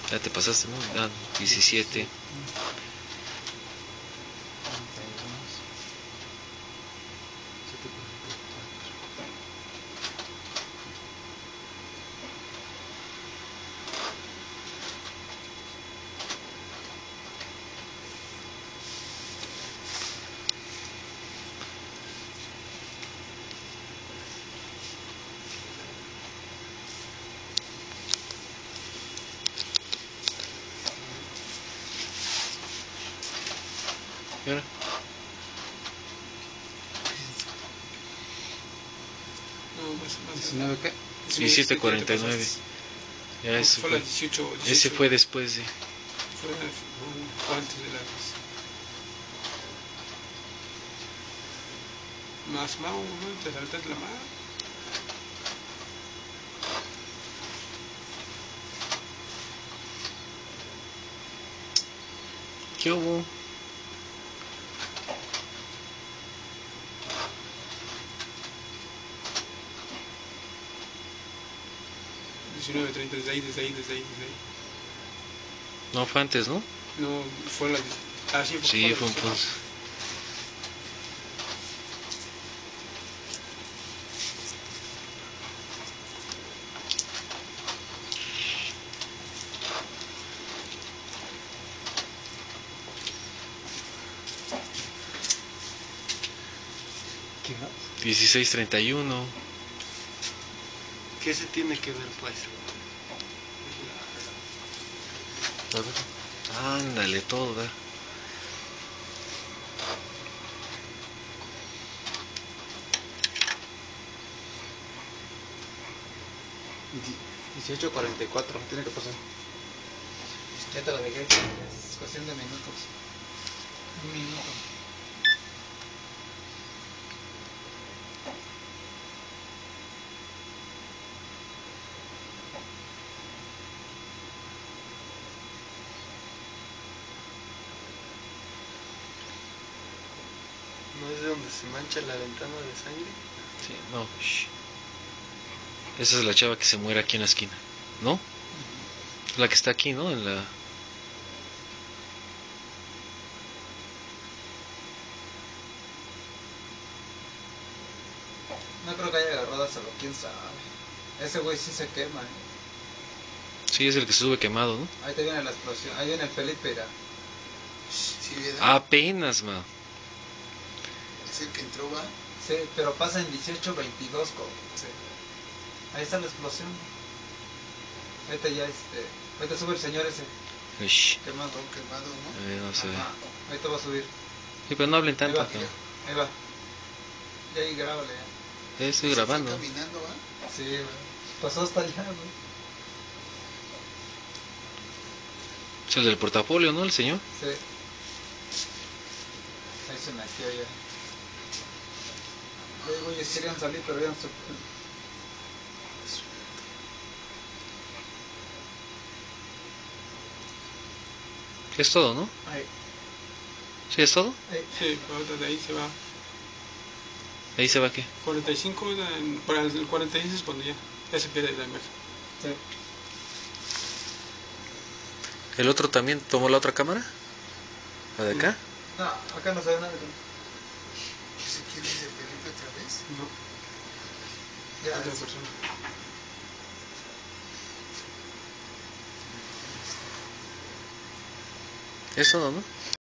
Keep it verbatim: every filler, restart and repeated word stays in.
Ya te pasaste, ¿no? Ah, diecisiete. ¿Y ahora? No, más, más. ¿diecinueve qué? diecisiete cuarenta y nueve. Ya eso fue fue. la dieciocho, dieciocho. Ese fue después de. Fue, fue antes de las. Más Mau, ¿no? Te saltas la mar. ¿Qué hubo? diecinueve treinta, desde ahí, desde ahí, desde ahí, desde ahí. No, fue antes, ¿no? No, fue la. Ah, sí, fue, Sí, fue, fue un la punto. ¿Qué más? dieciséis treinta y uno. ¿Qué se tiene que ver, pues? A ver. Ándale, todo da. dieciocho cuarenta y cuatro, tiene que pasar. Ya te lo dejé, es cuestión de minutos. Un minuto. ¿No es de donde se mancha la ventana de sangre? Sí, no. Shh. Esa es la chava que se muere aquí en la esquina, ¿no? La que está aquí, ¿no? En la. No creo que haya agarrado hasta lo, quién sabe. Ese güey sí se quema, ¿eh? Sí, es el que se sube quemado, ¿no? Ahí te viene la explosión, ahí viene el Felipe, mira. Sí, ¿verdad? Apenas, ma. Es el que entró, va. Sí, pero pasa en dieciocho veintidós, co. Sí. Ahí está la explosión. Ahorita ya este. Ahorita sube el señor ese. Shh. Quemado. Todo quemado, ¿no? Eh, no sé. Ajá. Ahorita va a subir. Sí, pero no hablen Ahí tanto va. acá. Ahí va. Y ahí grábale. Eh, estoy Se fue grabando. caminando, va. Sí, güey. Pasó hasta allá, güey. Es el del portafolio, ¿no? El señor. Sí. Ahí se metió ya. Los güeyes querían salir, pero ya no se pueden. Es todo, ¿no? Ahí. Sí, es todo. Ahí. Sí, pero de ahí se va. Ahí se va qué. cuarenta y cinco, en- para el cuarenta y seis es cuando ya, ya se pierde la imagen. Sí. ¿El otro también tomó la otra cámara? ¿La de acá? No, acá no se ve nada. ¿Ese quién es de Felipe otra vez? No, Ya, otra es- persona. Es todo, ¿no?